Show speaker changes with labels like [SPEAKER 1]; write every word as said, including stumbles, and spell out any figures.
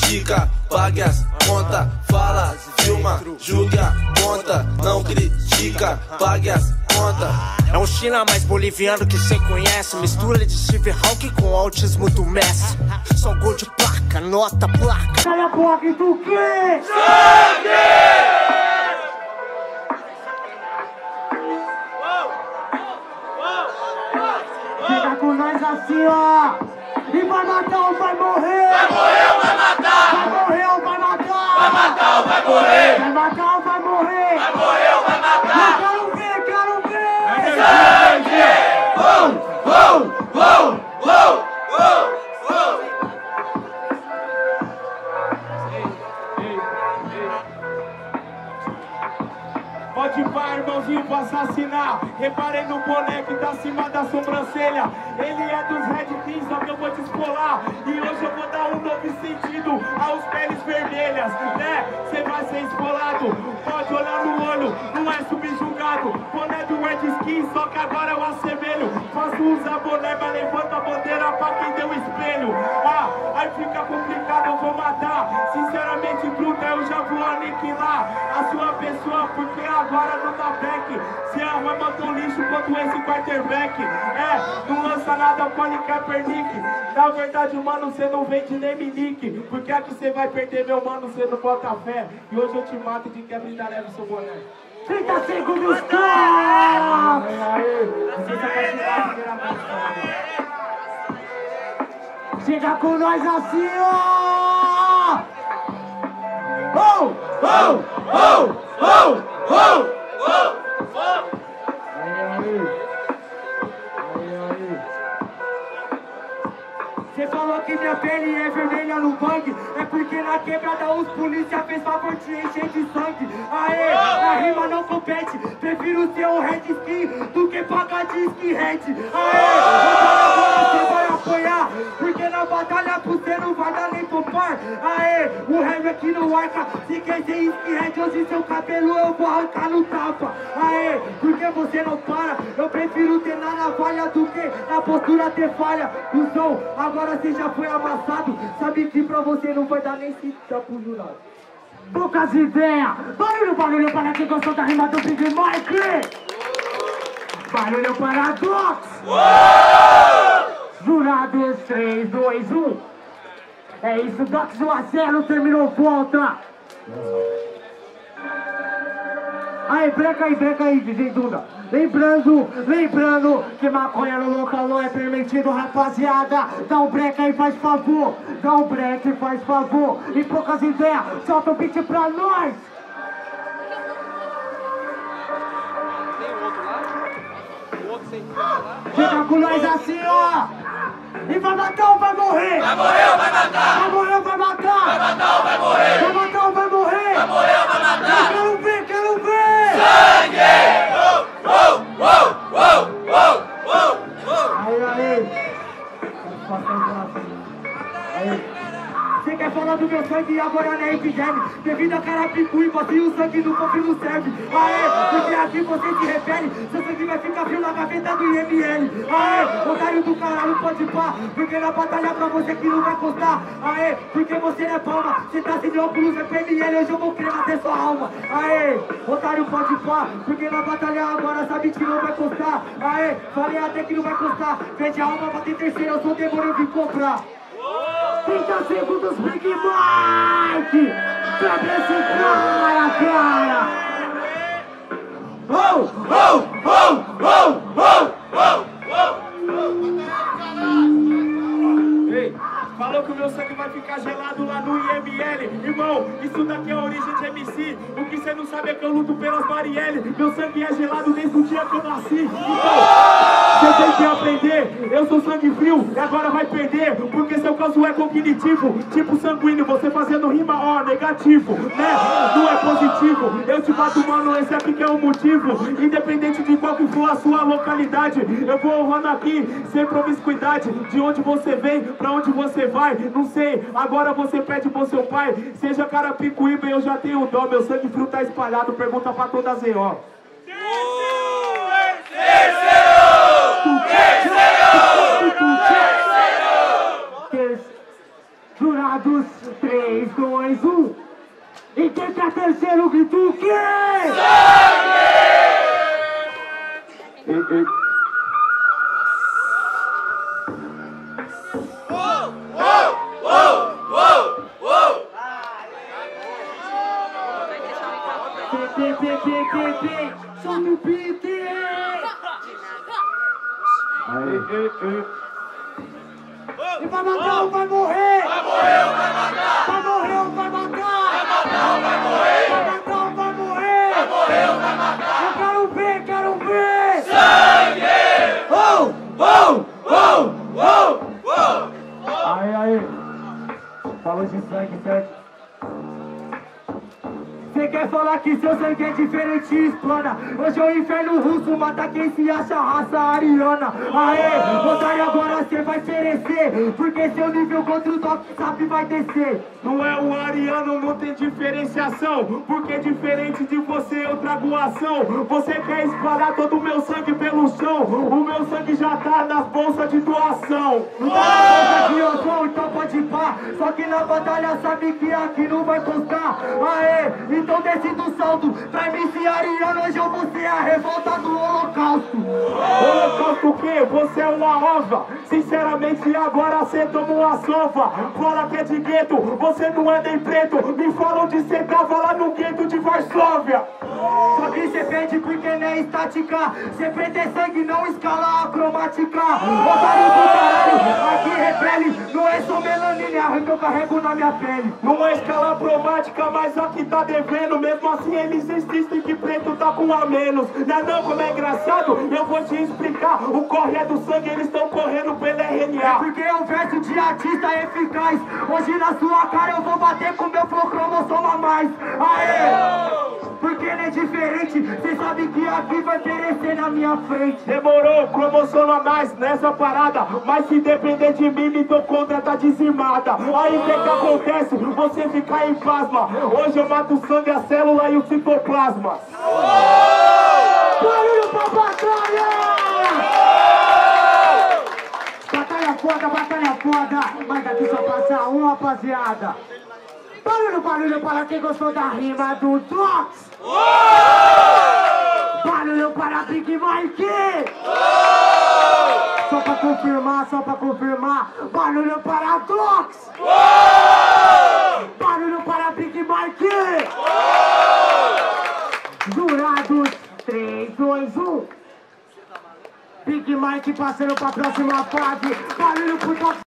[SPEAKER 1] critica, pague as conta, fala, filma, julga, conta, não critica, pague as conta.
[SPEAKER 2] É um China mais boliviano que cê conhece, mistura de Steve Hawking com autismo do Messi. Só gol de placa, nota, placa.
[SPEAKER 3] Cala a boca e tu quê?
[SPEAKER 1] Sangue!
[SPEAKER 3] Fica com nós assim, ó. E vai matar ou vai morrer?
[SPEAKER 1] Vai morrer ou vai matar?
[SPEAKER 3] Vai morrer ou vai matar?
[SPEAKER 1] Vai matar ou vai morrer?
[SPEAKER 3] Vai matar ou vai morrer?
[SPEAKER 1] Vai morrer ou vai matar?
[SPEAKER 3] Eu quero ver, quero ver!
[SPEAKER 1] Sangue! Uou, uou, uou, uou, uou, uou.
[SPEAKER 4] Pode ir pá, irmãozinho, pra assassinar. Reparei no boné que tá acima da sobrancelha. Ele é dos Red Kings, só que eu vou te esfolar. E hoje eu vou dar um novo sentido aos peles vermelhas, né? Cê vai ser esfolado. Pode olhar no olho, não é subjugado. Boné do Red Kings, só que agora eu assemelho. Faço usar boné, mas levanta a bandeira pra quem deu espelho. Ah, aí fica complicado, eu vou matar. Sinceramente, truta, eu já vou aniquilar a sua pessoa, porque agora não dá back. Se arma tão lixo quanto esse quarterback. É, não lança nada, pode Kaepernick. Na verdade, mano, cê não vende nem minique. Porque aqui cê vai perder, meu mano, cê não bota fé. E hoje eu te mato de quebra e ainda leve seu boné.
[SPEAKER 3] trinta segundos, cara! Chega com nós assim, ó! Oh, oh, oh, oh, oh, oh, oh. Cê falou que minha pele é vermelha no bang. É porque na quebrada os polícia fez favor de encher de sangue. Aê, a rima não compete. Prefiro ser um red skin do que pagar de skinhead. Aê, agora você vai apoiar, porque na batalha você não vai dar nem topar. Aê, o rap aqui no arca. Se quer ser skinhead, hoje seu cabelo eu vou arrancar no tapa. Aê, porque você não para. Eu prefiro ter na navalha do que na postura ter falha. O som, agora você já foi amassado. Sabe que pra você não vai dar nem se dá pro jurado. Poucas ideias. Barulho, barulho para quem gostou da rima do Big Mike. Barulho para Dox. Jurados, três, dois, um. É isso, Dox um a zero, terminou, volta. Aí, breca aí, breca aí, D J Duda. Lembrando, lembrando que maconha no local não é permitido, rapaziada. Dá um break aí, faz favor. Dá um break, faz favor. E poucas ideias, solta o beat pra nós.
[SPEAKER 5] Tem outro lá? O outro sem lá?
[SPEAKER 3] Chega com nós assim, ó. E vai matar ou vai morrer?
[SPEAKER 1] Vai morrer ou vai matar?
[SPEAKER 3] Vai morrer ou vai matar?
[SPEAKER 1] Vai matar ou vai morrer?
[SPEAKER 3] Vai matar ou vai morrer?
[SPEAKER 1] Vai morrer ou vai matar?
[SPEAKER 3] Eu quero ver, quero ver.
[SPEAKER 1] Sangue! Uou, uou, uou, uou, uou, uou.
[SPEAKER 3] Aí, aí. Aí. Você quer falar do meu sangue e agora não é epidemia. Devido a Carapicuíba, se o sangue do povo não serve. Aê, porque aqui você se refere. Seu sangue vai ficar frio na gaveta do I M L. Aê, otário do caralho, pode pá. Porque na batalha pra você que não vai custar. Aê, porque você não é palma. Você tá sem óculos, é P M L, hoje eu vou cremar até sua alma. Aê, otário, pode pá. Porque na batalha agora sabe que não vai custar. Aê, falei até que não vai custar. Vende a alma, bater terceira, eu sou demônio, eu vim comprar. trinta segundos, Big Mike! Quebra esse cara, cara!
[SPEAKER 1] Oh, oh, oh, oh, oh, oh, oh.
[SPEAKER 4] Ei, falou que o meu sangue vai ficar gelado lá no I M L. Irmão, isso daqui é a origem de M C. O que você não sabe é que eu luto pelas Marielle. Meu sangue é gelado desde o dia que eu nasci. Então, você tem que aprender. Eu sou sangue frio e agora vai perder. Porque seu caso é cognitivo, tipo sanguíneo. Você fazendo rima, ó, negativo, né? Não é positivo. Eu te bato, mano, esse aqui que é o motivo. Independente de qual que for a sua localidade, eu vou honrando aqui, sem promiscuidade. De onde você vem, pra onde você vai, não sei. Agora você pede pro seu pai. Seja Carapicuíba, eu já tenho dó. Meu sangue frio tá espalhado, pergunta pra toda a Z O.
[SPEAKER 3] Jurado. Jurados, três, dois, um. E quem quer terceiro grito o quê? Sangue! Ei, ei.
[SPEAKER 1] Uou, uou, uou, uou, uou.
[SPEAKER 3] P, P, P, P, P, solta o beat! Ei, ei, ei. E vai matar ou vai morrer?
[SPEAKER 1] Vai morrer ou vai matar?
[SPEAKER 3] Vai morrer ou vai matar?
[SPEAKER 1] Vai matar ou vai morrer?
[SPEAKER 3] Vai matar ou vai morrer?
[SPEAKER 1] Vai morrer ou vai matar?
[SPEAKER 3] Eu quero ver, quero ver!
[SPEAKER 1] Sangue! Uou, uou, uou, uou, uou.
[SPEAKER 3] Aí, aí. Falou de sangue, certo? Cê quer falar que seu sangue é diferente e explana. Hoje é o inferno russo, mata quem se acha raça ariana. Aê, otário, agora cê vai perecer, porque seu nível contra o top sabe vai descer.
[SPEAKER 4] Não é o ariano, não tem diferenciação, porque diferente de você eu trago ação. Você quer espalhar todo o meu sangue pelo chão, o meu sangue já tá nas bolsas de doação.
[SPEAKER 3] Não tá na bolsa de ozão, então pode pá. Só que na batalha sabe que aqui não vai constar. Aê, então desce do salto, pra mim se ariano, hoje eu vou ser a revolta do holocausto.
[SPEAKER 4] Holocausto o quê? Você é uma ova. Sinceramente agora cê tomou uma sova. Fala que é de gueto, você não é nem preto. Me falam de cê tava lá no gueto de Varsóvia.
[SPEAKER 3] Só que cê perde porque não é estática. Cê preto é sangue, não escala a cromática. Otário do caralho, aqui repele. Não é só melanina, arranca eu carrego na minha pele.
[SPEAKER 4] Não é escala cromática, mas aqui tá devendo. Mesmo assim eles insistem que preto tá com a menos. Não é não, como é engraçado? Eu vou te explicar. O corre é do sangue, eles estão correndo pelo R N A.
[SPEAKER 3] É porque é um verso de artista eficaz. Hoje na sua cara eu vou bater com meu flow cromossomo a mais. Aê! Porque ele é diferente. Cê sabe que aqui vai perecer na minha frente.
[SPEAKER 4] Demorou, cromossomo a mais nessa parada. Mas se depender de mim, mitocôndria tá dizimada. Aí o que que acontece? Você fica em pasma. Hoje eu mato o sangue, a célula e o citoplasma.
[SPEAKER 3] Barulho pra batalha! Batalha foda, batalha foda. Mas daqui só passa um, rapaziada. Barulho, barulho para quem gostou da rima do Dox. Barulho para Big Mike. Só pra confirmar, só pra confirmar. Barulho para Dox. Barulho para Big Mike. Jurados, três, dois, um. Big Mike passando pra próxima fase. Barulho pro Dox.